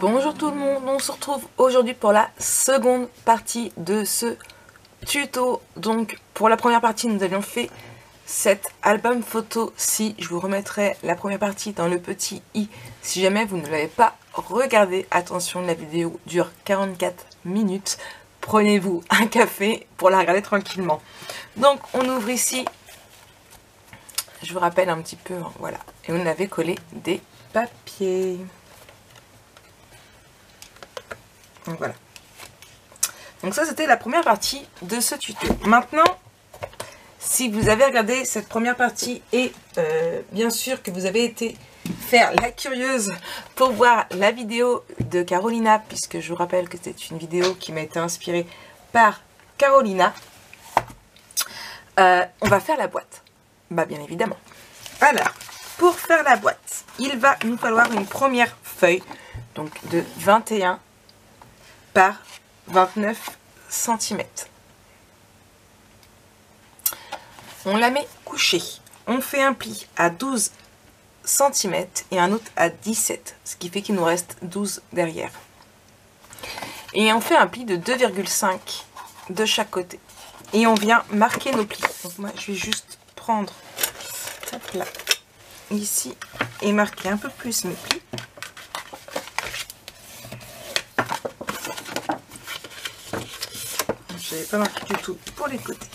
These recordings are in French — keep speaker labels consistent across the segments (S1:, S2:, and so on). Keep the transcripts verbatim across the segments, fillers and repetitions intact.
S1: Bonjour tout le monde, on se retrouve aujourd'hui pour la seconde partie de ce tuto. Donc pour la première partie nous avions fait cet album photo-ci. Je vous remettrai la première partie dans le petit i si jamais vous ne l'avez pas regardé. Attention, la vidéo dure quarante-quatre minutes. Prenez-vous un café pour la regarder tranquillement. Donc on ouvre ici, je vous rappelle un petit peu, voilà. Et on avait collé des papiers. Donc voilà. Donc ça c'était la première partie de ce tuto. Maintenant, si vous avez regardé cette première partie et euh, bien sûr que vous avez été faire la curieuse pour voir la vidéo de Carolina, puisque je vous rappelle que c'est une vidéo qui m'a été inspirée par Carolina, euh, on va faire la boîte. Bah bien évidemment. Alors, pour faire la boîte, il va nous falloir une première feuille, donc de vingt et un par vingt-neuf centimètres. On la met couchée. On fait un pli à douze centimètres et un autre à dix-sept, ce qui fait qu'il nous reste douze derrière. Et on fait un pli de deux virgule cinq de chaque côté. Et on vient marquer nos plis. Donc moi, je vais juste prendre hop là, ici et marquer un peu plus mes plis. Je n'avais pas marqué du tout pour les côtés.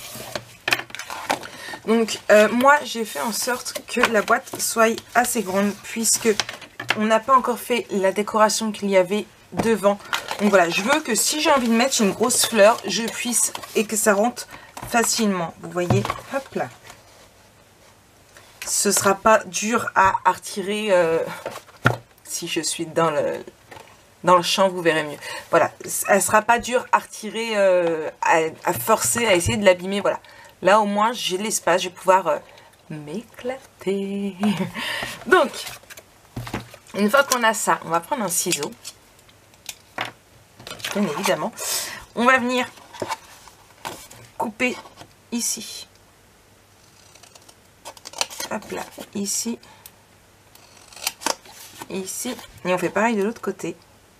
S1: Donc euh, moi j'ai fait en sorte que la boîte soit assez grande, puisque on n'a pas encore fait la décoration qu'il y avait devant. Donc voilà, je veux que si j'ai envie de mettre une grosse fleur, je puisse et que ça rentre facilement. Vous voyez, hop là. Ce sera pas dur à, à retirer euh, si je suis dans le... Dans le champ, vous verrez mieux. Voilà, elle sera pas dure à retirer, euh, à, à forcer, à essayer de l'abîmer. Voilà, là au moins j'ai l'espace, je vais pouvoir euh, m'éclater. Donc, une fois qu'on a ça, on va prendre un ciseau. Bien évidemment. On va venir couper ici. Hop là, ici. Ici. Et on fait pareil de l'autre côté.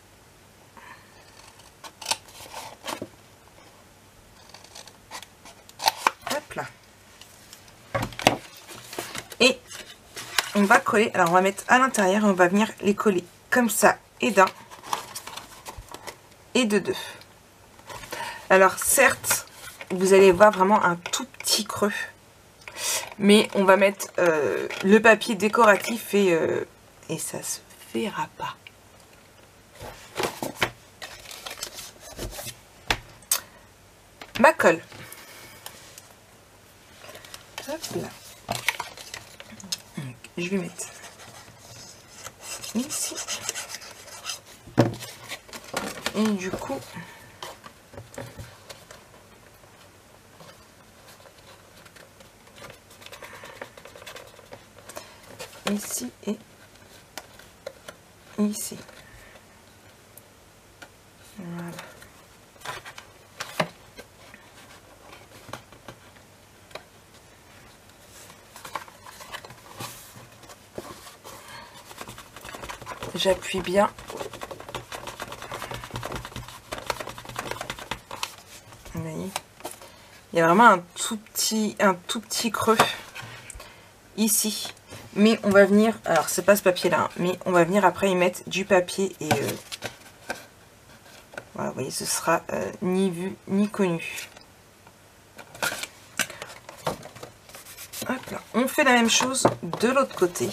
S1: Et on va coller, alors on va mettre à l'intérieur et on va venir les coller comme ça, et d'un et de deux. Alors certes, vous allez voir vraiment un tout petit creux, mais on va mettre euh, le papier décoratif et, euh, et ça se verra pas. Ma colle. Hop là. Je vais mettre ici. Et du coup, ici et ici. Voilà. J'appuie bien. Vous voyez, il y a vraiment un tout petit, un tout petit creux ici. Mais on va venir, alors c'est pas ce papier là, hein, mais on va venir après y mettre du papier et euh, voilà, vous voyez, ce sera euh, ni vu ni connu. Hop là. On fait la même chose de l'autre côté.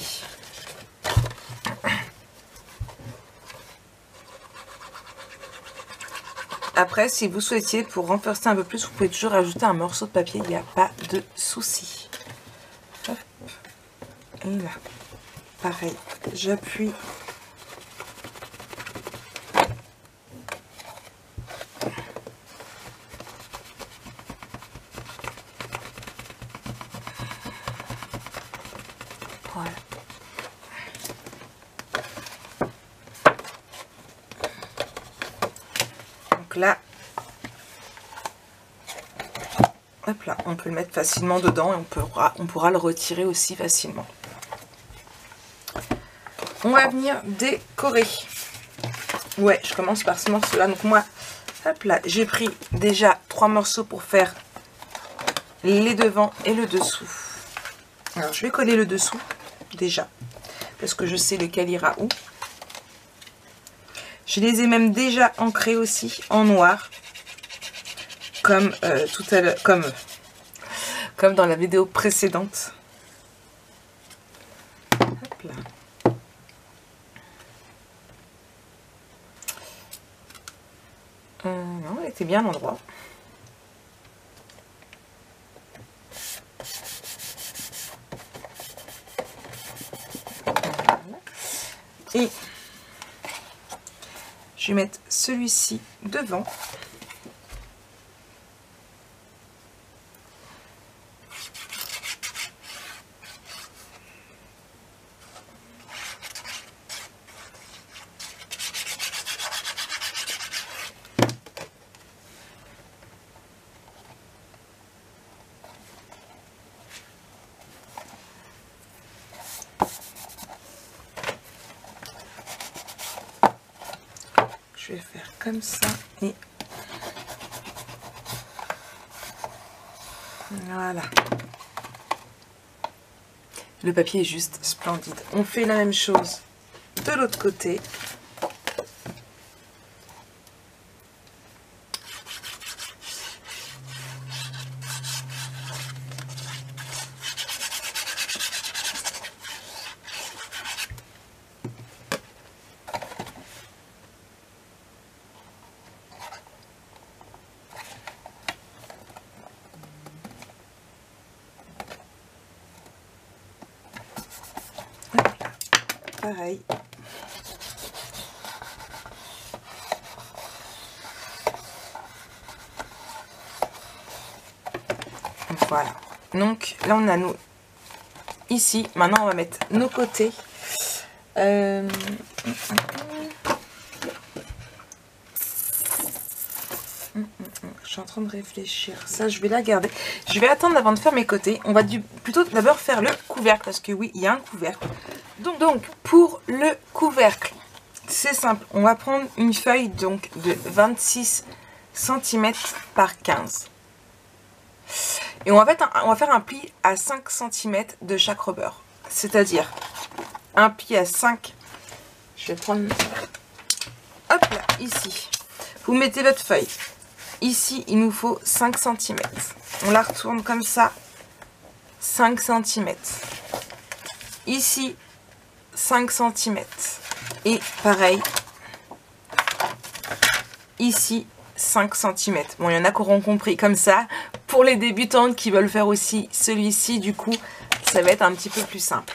S1: Après, si vous souhaitiez, pour renforcer un peu plus, vous pouvez toujours ajouter un morceau de papier, il n'y a pas de souci. Hop. Et là, pareil, j'appuie. Voilà. Là, hop là, on peut le mettre facilement dedans et on pourra, on pourra le retirer aussi facilement. On va venir décorer. Ouais, je commence par ce morceau-là. Donc moi, hop là, j'ai pris déjà trois morceaux pour faire les devants et le dessous. Alors, je vais coller le dessous, déjà, parce que je sais lequel ira où. Je les ai même déjà ancrés aussi en noir, comme euh, tout à l'heure, comme, comme dans la vidéo précédente. Hop là. Euh, non, elle était bien à l'endroit. Et je vais mettre celui-ci devant. Je vais faire comme ça et voilà. Le papier est juste splendide. On fait la même chose de l'autre côté. Pareil. Voilà. Donc là on a nous ici. Maintenant on va mettre nos côtés. Euh... Je suis en train de réfléchir. Ça, je vais la garder. Je vais attendre avant de faire mes côtés. On va du, plutôt d'abord faire le couvercle. Parce que oui, il y a un couvercle. Donc, donc pour le couvercle, c'est simple. On va prendre une feuille donc de vingt-six centimètres par quinze. Et on va, faire un, on va faire un pli à cinq centimètres de chaque rebord. C'est-à-dire un pli à cinq. Je vais prendre... Hop là, ici. Vous mettez votre feuille. Ici, il nous faut cinq centimètres. On la retourne comme ça. cinq centimètres. Ici, cinq centimètres. Et pareil. Ici, cinq centimètres. Bon, il y en a qui auront compris comme ça. Pour les débutantes qui veulent faire aussi celui-ci, du coup, ça va être un petit peu plus simple.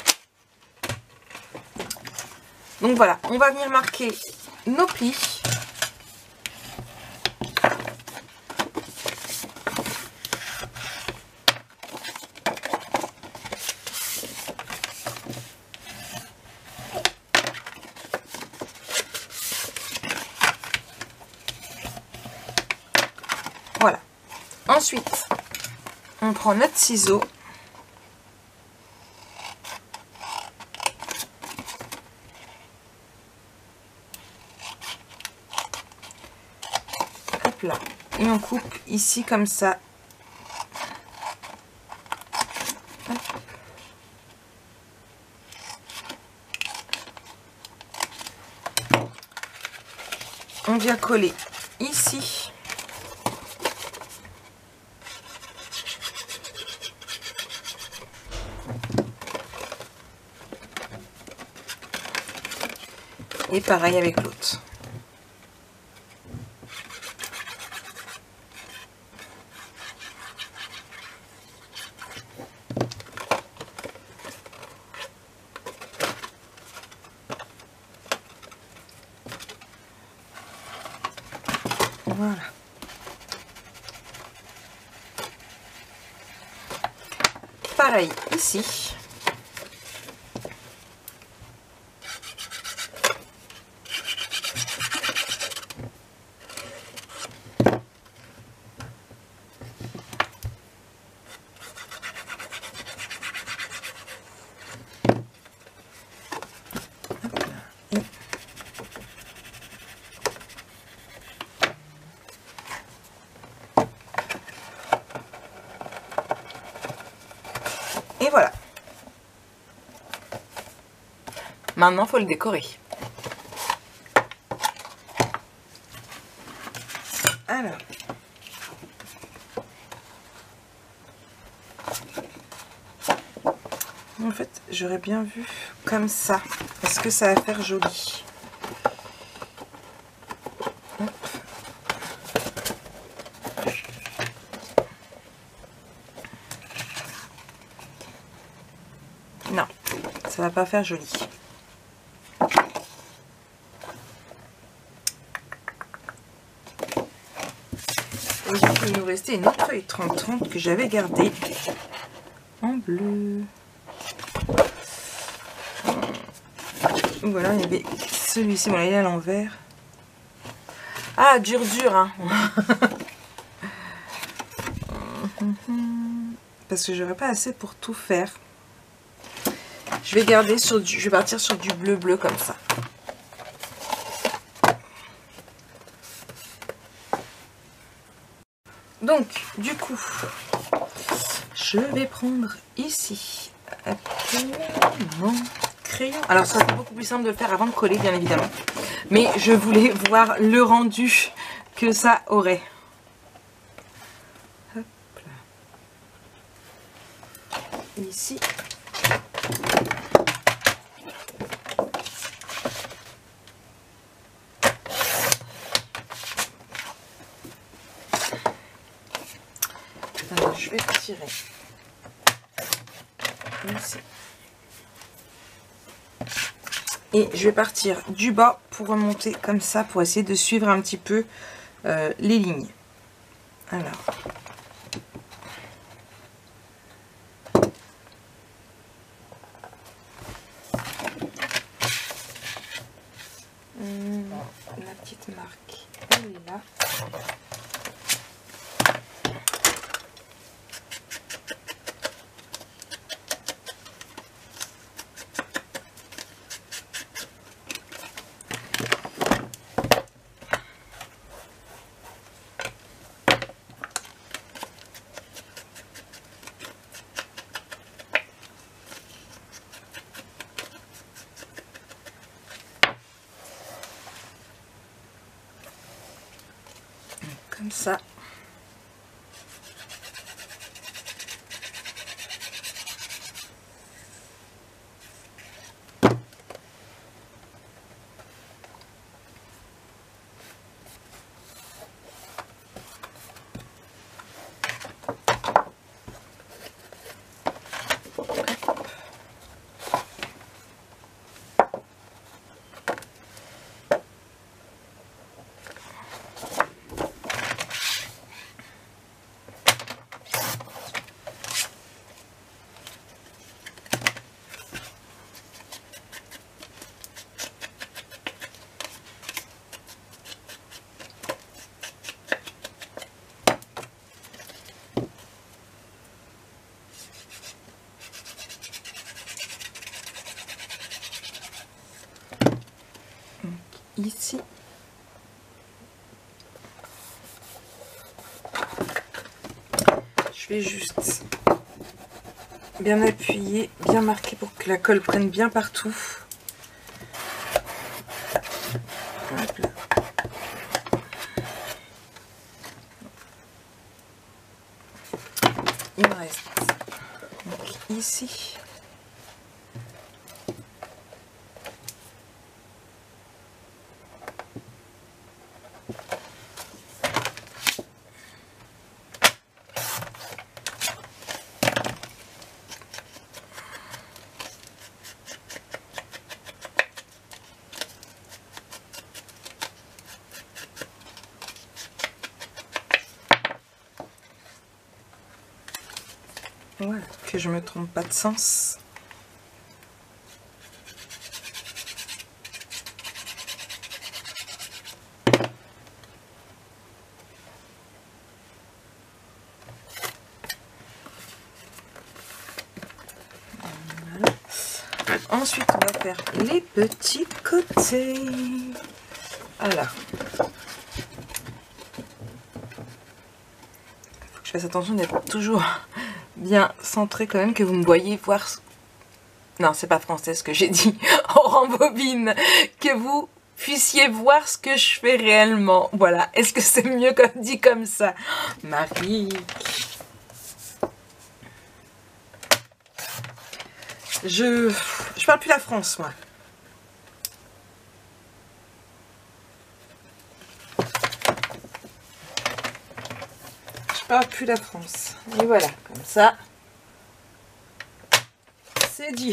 S1: Donc voilà, on va venir marquer nos plis. Voilà. Ensuite, on prend notre ciseau. Hop là. Et on coupe ici comme ça. Hop. On vient coller ici. Et pareil avec l'autre. Voilà. Pareil ici. Et voilà. Maintenant, il faut le décorer. Alors. En fait, j'aurais bien vu comme ça. Est-ce que ça va faire joli? Hop. Non, ça va pas faire joli. Et donc, il nous restait une autre feuille trente trente que j'avais gardée en bleu. Voilà, il y avait celui-ci, bon, il est à l'envers. Ah, dur, dur, hein. Parce que j'aurais pas assez pour tout faire. Je vais garder sur du, je vais partir sur du bleu bleu comme ça. Donc, du coup, je vais prendre ici mon crayon. Alors, ça sera beaucoup plus simple de le faire avant de coller, bien évidemment. Mais je voulais voir le rendu que ça aurait. Hop là. Ici. Alors, je vais tirer ici. Et je vais partir du bas pour remonter comme ça, pour essayer de suivre un petit peu euh, les lignes. Alors. Hum, la petite marque, elle est là. Comme ça. Ici, je vais juste bien appuyer, bien marquer pour que la colle prenne bien partout. Hop là. Il me reste donc ici. Voilà, que je me trompe pas de sens. Voilà. Ensuite, on va faire les petits côtés. Voilà. Il faut que je fasse attention d'être toujours bien centré quand même, que vous me voyez voir... Non, c'est pas français ce que j'ai dit. On rembobine. Que vous puissiez voir ce que je fais réellement. Voilà. Est-ce que c'est mieux comme dit comme ça? Marie. Je... Je parle plus la France, moi. Je parle plus la France. Et voilà, comme ça. C'est dit.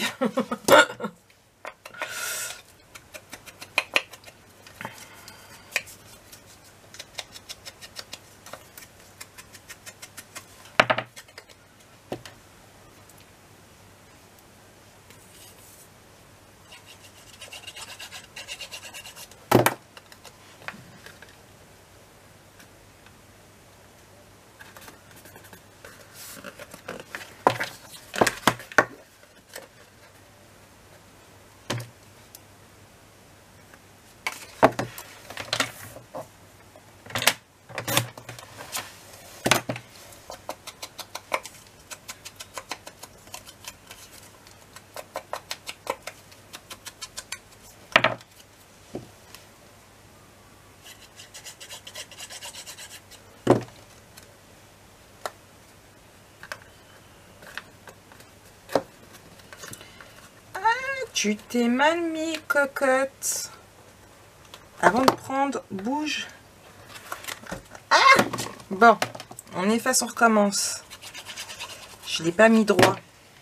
S1: Tu t'es mal mis, cocotte. Avant de prendre, bouge. Ah! Bon, on efface, on recommence. Je ne l'ai pas mis droit.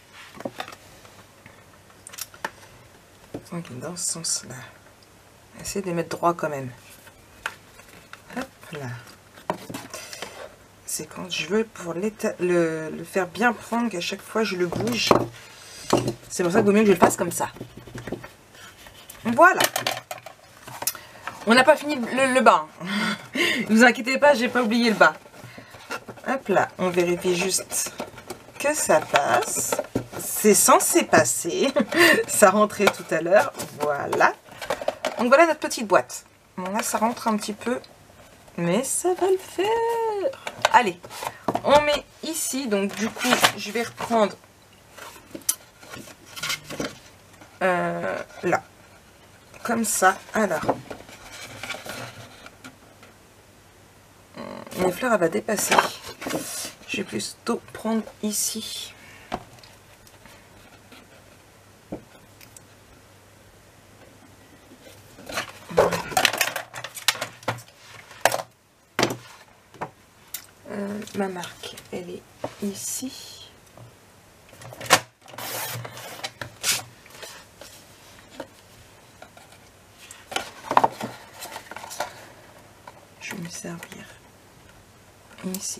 S1: Donc, dans ce sens-là. Essayez de les mettre droit quand même. Hop là. C'est quand je veux, pour le, le faire bien prendre, qu'à chaque fois je le bouge. C'est pour ça qu'il vaut mieux que je le fasse comme ça. Voilà. On n'a pas fini le, le bas. Ne vous inquiétez pas, j'ai pas oublié le bas. Hop là, on vérifie juste que ça passe. C'est censé passer. Ça rentrait tout à l'heure. Voilà. Donc voilà notre petite boîte. Bon là, ça rentre un petit peu. Mais ça va le faire. Allez, on met ici. Donc du coup, je vais reprendre euh, là. Comme ça. Alors. Mes fleurs, elle va dépasser. Je vais plutôt prendre ici. Euh, ma marque, elle est ici. Je vais me servir ici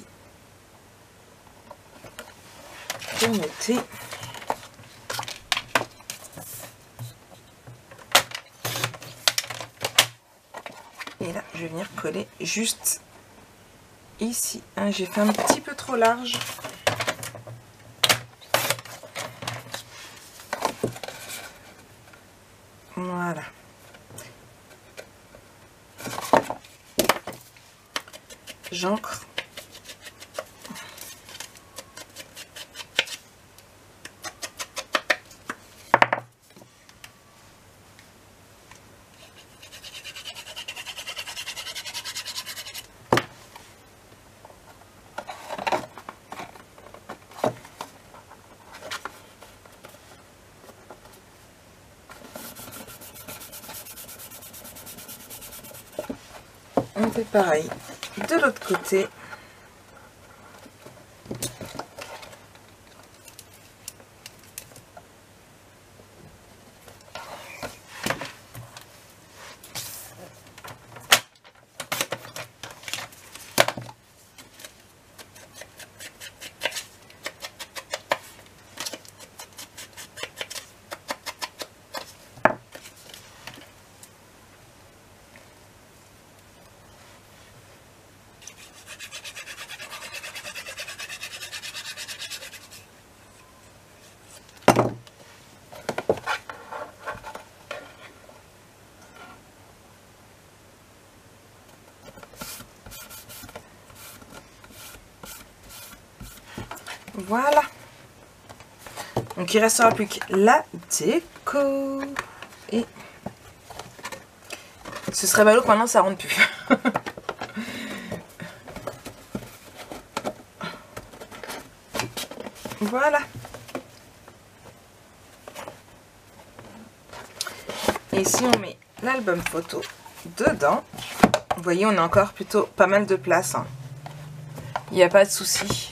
S1: pour noter. Et là, je vais venir coller juste ici. Hein, j'ai fait un petit peu trop large. Voilà. J'ancre. On fait pareil de l'autre côté. Voilà. Donc il restera plus que la déco. Et ce serait ballot que maintenant ça rentre plus. Voilà. Et ici on met l'album photo dedans. Vous voyez, on a encore plutôt pas mal de place, hein. Il n'y a pas de souci.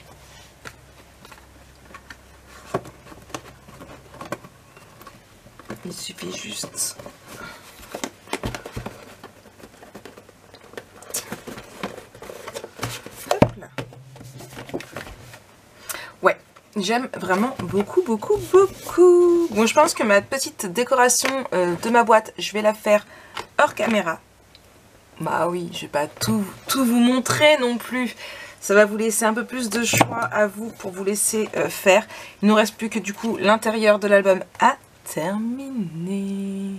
S1: Il suffit juste. Hop là. Ouais, j'aime vraiment beaucoup, beaucoup, beaucoup. Bon, je pense que ma petite décoration euh, de ma boîte, je vais la faire hors caméra. Bah oui, je vais pas tout, tout vous montrer non plus. Ça va vous laisser un peu plus de choix à vous pour vous laisser euh, faire. Il nous reste plus que du coup l'intérieur de l'album à terminer.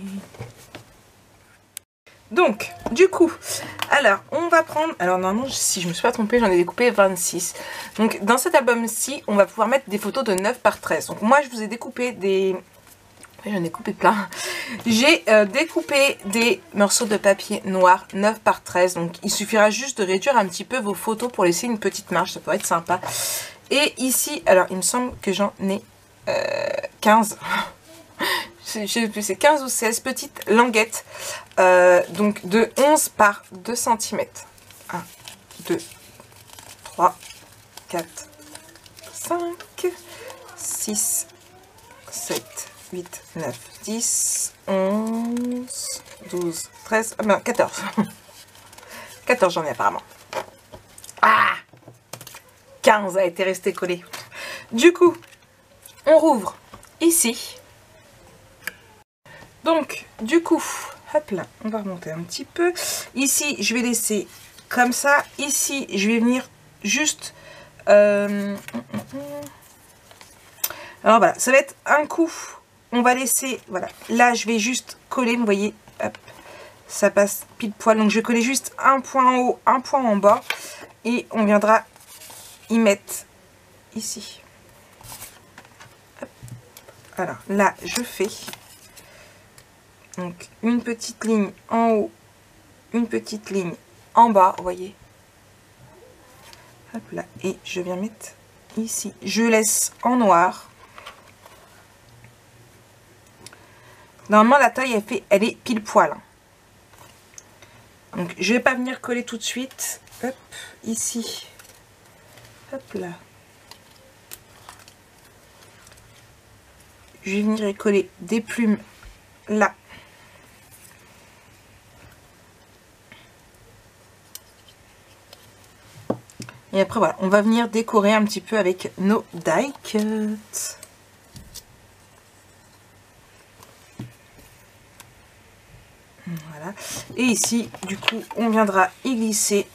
S1: Donc, du coup, alors on va prendre... Alors normalement, si je me suis pas trompée, j'en ai découpé vingt-six. Donc dans cet album-ci, on va pouvoir mettre des photos de neuf par treize. Donc moi, je vous ai découpé des... J'en ai coupé plein. J'ai euh, découpé des morceaux de papier noir neuf par treize. Donc il suffira juste de réduire un petit peu vos photos pour laisser une petite marge. Ça peut être sympa. Et ici, alors il me semble que j'en ai euh, quinze. Je ne sais plus, c'est quinze ou seize petites languettes. Euh, donc de onze par deux centimètres. un, deux, trois, quatre, cinq, six, sept, huit, neuf, dix, onze, douze, treize, ah ben quatorze. quatorze j'en ai apparemment. Ah, quinze a été resté collé. Du coup, on rouvre ici. Donc, du coup, hop là, on va remonter un petit peu. Ici, je vais laisser comme ça. Ici, je vais venir juste... Euh, alors voilà, ça va être un coup. On va laisser, voilà, là je vais juste coller, vous voyez, hop, ça passe pile poil. Donc je vais coller juste un point en haut, un point en bas. Et on viendra y mettre ici. Hop. Alors là, je fais... Donc une petite ligne en haut, une petite ligne en bas, vous voyez. Hop là, et je viens mettre ici. Je laisse en noir. Normalement la taille elle fait, elle est pile poil. Donc je vais pas venir coller tout de suite. Hop, ici. Hop là. Je vais venir y coller des plumes là. Et après, voilà, on va venir décorer un petit peu avec nos die cuts. Voilà. Et ici, du coup, on viendra y glisser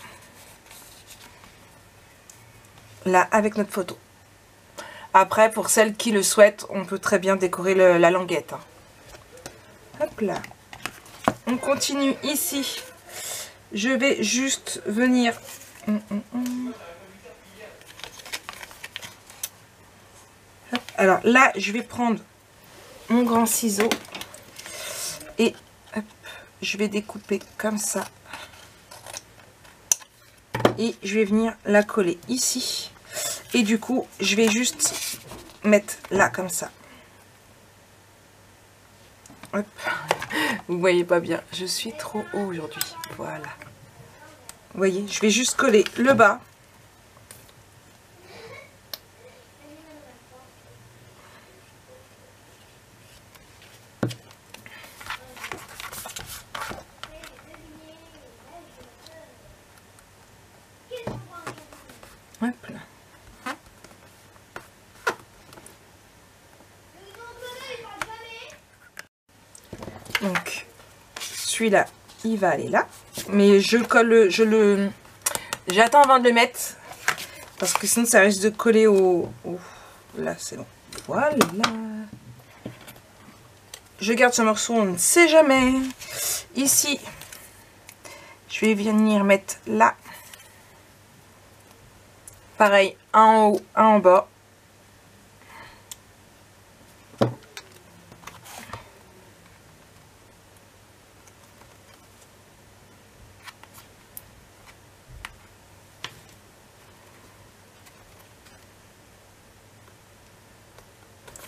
S1: là avec notre photo. Après, pour celles qui le souhaitent, on peut très bien décorer le, la languette. Hein. Hop là. On continue ici. Je vais juste venir... Hum, hum, hum. Alors là, je vais prendre mon grand ciseau et hop, je vais découper comme ça. Et je vais venir la coller ici. Et du coup, je vais juste mettre là comme ça. Hop. Vous voyez pas bien, je suis trop haut aujourd'hui. Voilà. Vous voyez, je vais juste coller le bas. Hop là. Donc, celui-là, il va aller là. Mais je colle, je le... J'attends avant de le mettre. Parce que sinon, ça risque de coller au... au... Là, c'est bon. Voilà. Je garde ce morceau, on ne sait jamais. Ici, je vais venir mettre là. Pareil, un en haut, un en bas.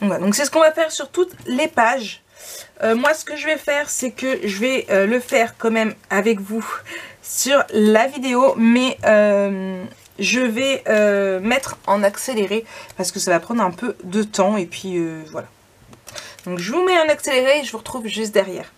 S1: Voilà, donc c'est ce qu'on va faire sur toutes les pages. Euh, moi, ce que je vais faire, c'est que je vais euh, le faire quand même avec vous sur la vidéo, mais euh, je vais euh, mettre en accéléré parce que ça va prendre un peu de temps et puis euh, voilà. Donc je vous mets en accéléré et je vous retrouve juste derrière.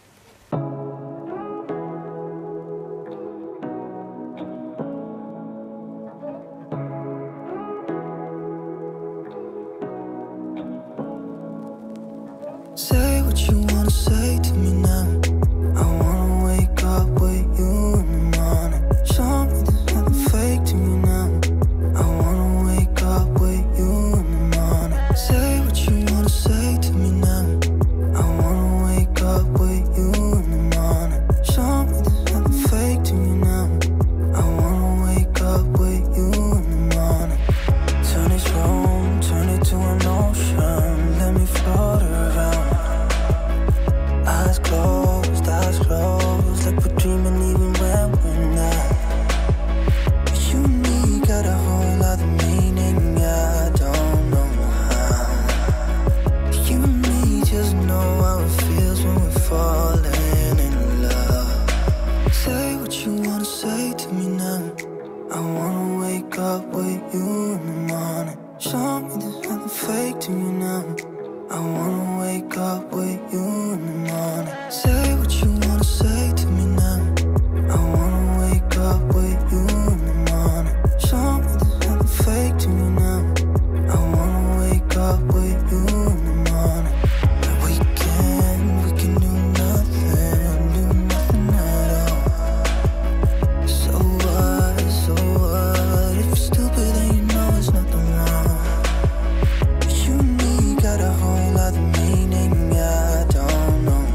S2: Say what you wanna say to me now. I wanna wake up with you in the morning. Show me there's nothing fake to me now. I wanna wake up with you in the morning. Say what you wanna say to me now. I wanna wake up with you in the morning. Show me there's nothing fake to me now. I wanna wake up with you in the morning. Turn this room, turn it to an ocean. Let me float around. Eyes closed, eyes closed, like we're dreaming even when we're not. You and me got a whole lot of meaning, I don't know how. You and me just know how it feels when we're falling in love. Say what you wanna say to me now. I wanna wake up with you in the morning. Show me there's nothing fake to me now. I wanna wake up with you in the morning. Say what you wanna say to me now. I wanna wake up with you in the morning. Show me there's nothing fake to me now. I wanna wake up with you in the morning. We can, we can do nothing, do nothing at all. So what, so what? If you're stupid then you know there's nothing wrong. You and me got a whole lot of meaning, I don't know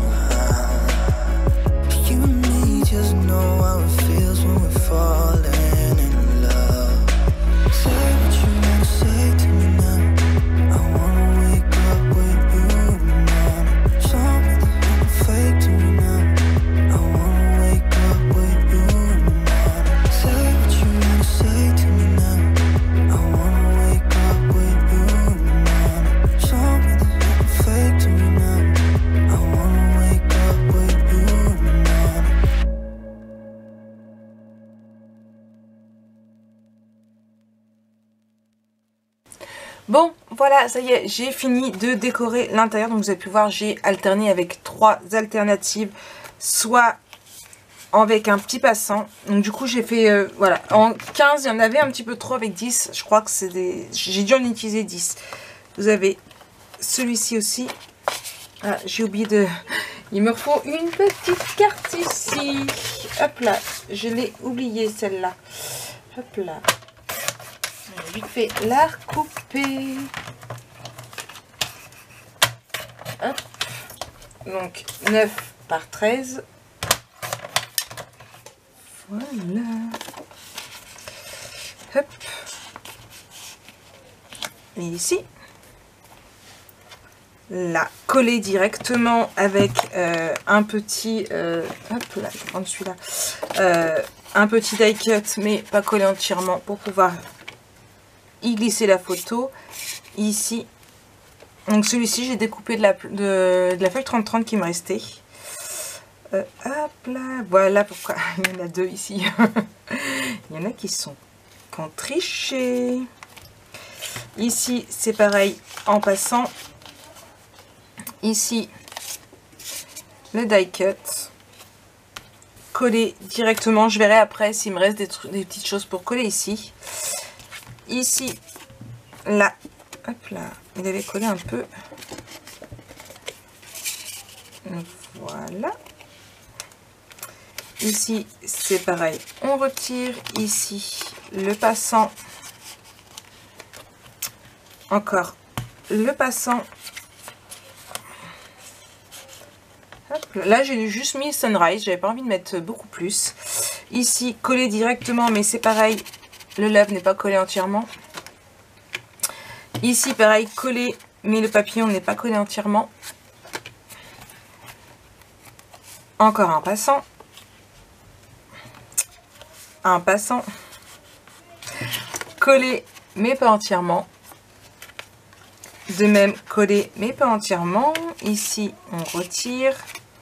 S2: how. You and me just know how it feels when we're falling in love. Say what you wanna say to me now. I wanna wake up with you in the morning. Show me there's nothing fake to me now. I wanna wake up with you in the morning. Say what you wanna say to me now. I wanna wake up with you in the morning. Show me there's nothing fake to me now. I wanna wake up with you in the morning.
S1: Bon, voilà, ça y est, j'ai fini de décorer l'intérieur. Donc vous avez pu voir, j'ai alterné avec trois alternatives, soit avec un petit passant. Donc du coup, j'ai fait, euh, voilà, en quinze, il y en avait un petit peu trop avec dix. Je crois que c'est des... J'ai dû en utiliser dix. Vous avez celui-ci aussi. Ah, j'ai oublié de... Il me faut une petite carte ici. Hop là, je l'ai oublié celle-là. Hop là. Vite fait la recouper. Hop. Donc neuf par treize. Voilà. Hop. Et ici. Là, coller directement avec euh, un petit... Euh, hop là, je vais prendre celui-là. Euh, un petit die cut, mais pas collé entièrement pour pouvoir y glisser la photo. Ici. Donc celui-ci, j'ai découpé de la, de, de la feuille trente trente qui me restait. Euh, hop là, voilà pourquoi il y en a deux ici. Il y en a qui sont qui ont triché. Ici, c'est pareil en passant. Ici, le die cut. Coller directement. Je verrai après s'il me reste des, des petites choses pour coller ici. Ici, là, hop là, il avait collé un peu. Voilà. Ici, c'est pareil. On retire ici le passant. Encore le passant. Hop, là, j'ai juste mis Sunrise. J'avais pas envie de mettre beaucoup plus. Ici, coller directement, mais c'est pareil. Le love n'est pas collé entièrement. Ici, pareil, collé, mais le papillon n'est pas collé entièrement. Encore un passant. Un passant. Collé, mais pas entièrement. De même, coller, mais pas entièrement. Ici, on retire.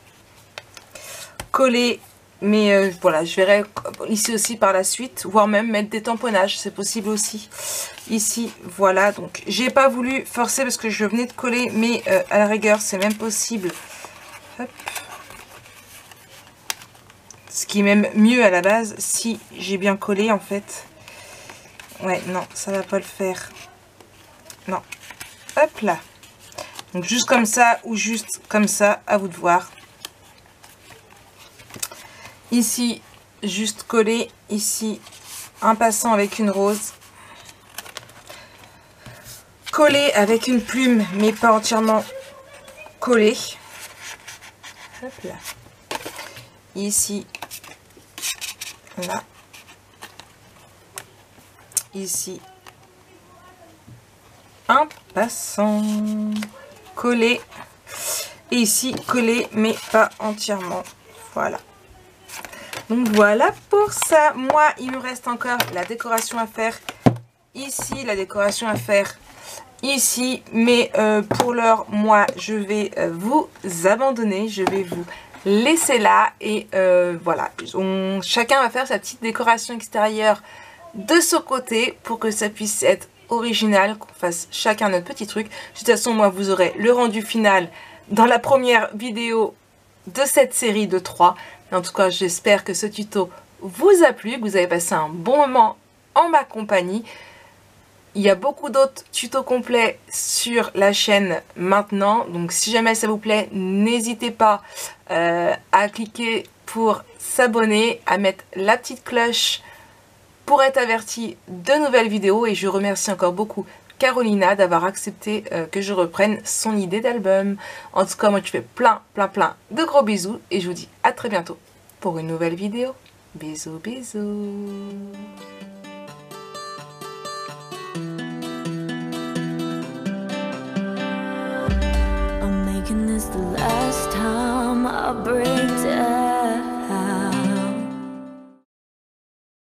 S1: Coller, mais euh, voilà, je verrai ici aussi par la suite. Voire même mettre des tamponnages, c'est possible aussi. Ici, voilà. Donc, j'ai pas voulu forcer parce que je venais de coller, mais euh, à la rigueur, c'est même possible. Hop. Ce qui est même mieux à la base, si j'ai bien collé, en fait. Ouais, non, ça va pas le faire. Non. Hop là. Donc juste comme ça ou juste comme ça, à vous de voir. Ici, juste coller. Ici, un passant avec une rose. Coller avec une plume, mais pas entièrement collé. Hop là. Ici, là. Ici, un passant collé et ici collé mais pas entièrement. Voilà, donc voilà pour ça. Moi il me reste encore la décoration à faire ici, la décoration à faire ici, mais euh, pour l'heure moi je vais euh, vous abandonner, je vais vous laisser là et euh, voilà, on, chacun va faire sa petite décoration extérieure de ce côté pour que ça puisse être original, qu'on fasse chacun notre petit truc. De toute façon, moi, vous aurez le rendu final dans la première vidéo de cette série de trois. En tout cas, j'espère que ce tuto vous a plu, que vous avez passé un bon moment en ma compagnie. Il y a beaucoup d'autres tutos complets sur la chaîne maintenant. Donc, si jamais ça vous plaît, n'hésitez pas euh, à cliquer pour s'abonner, à mettre la petite cloche pour être averti de nouvelles vidéos. Et je remercie encore beaucoup Carolina d'avoir accepté euh, que je reprenne son idée d'album. En tout cas, moi je fais plein plein plein de gros bisous et je vous dis à très bientôt pour une nouvelle vidéo. Bisous bisous.
S3: I'm making this the last time I break down.